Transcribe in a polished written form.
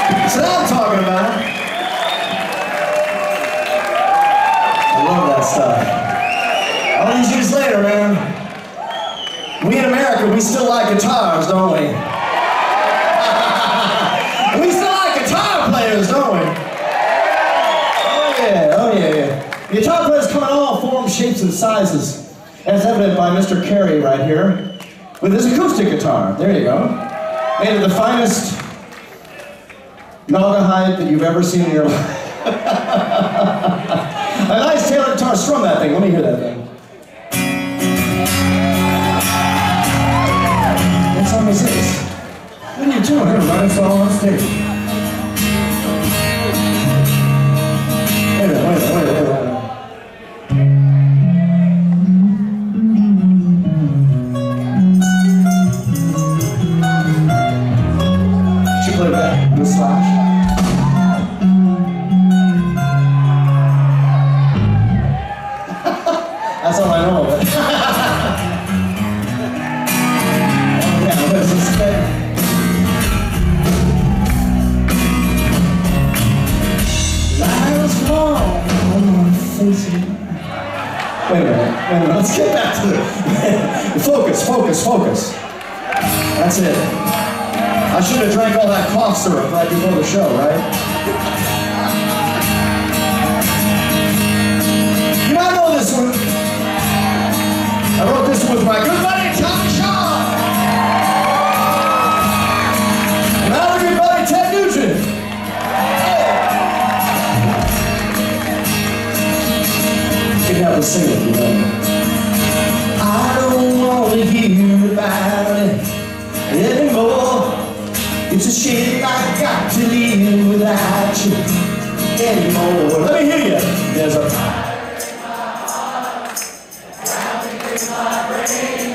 That's what I'm talking about. I love that stuff. All these years later, man, we in America, we still like guitars, don't we? We still like guitar players, don't we? Oh yeah, oh yeah. Guitar players come in all forms, shapes, and sizes, as evident by Mr. Carey right here, with his acoustic guitar. There you go. Made of the finest Naugahyde that you've ever seen in your life. A nice Taylor guitar. Strum that thing. Let me hear that thing. What song is this? What are you doing here? Running song on stage. Wait a minute. Play that, the slash. That's all I know of it. Oh yeah, what is this thing? Lies long on my face. Wait a minute, let's get back to the focus. That's it. I should have drank all that cough syrup right before the show, right? You might know this one. I wrote this one with my good buddy, Tommy Shaw. And our good buddy, Ted Nugent. You can have to sing it, you know. I don't want to hear about it anymore. It's a shame I got to live without you anymore. Let me hear you. There's a fire in my heart, drowning in my brain.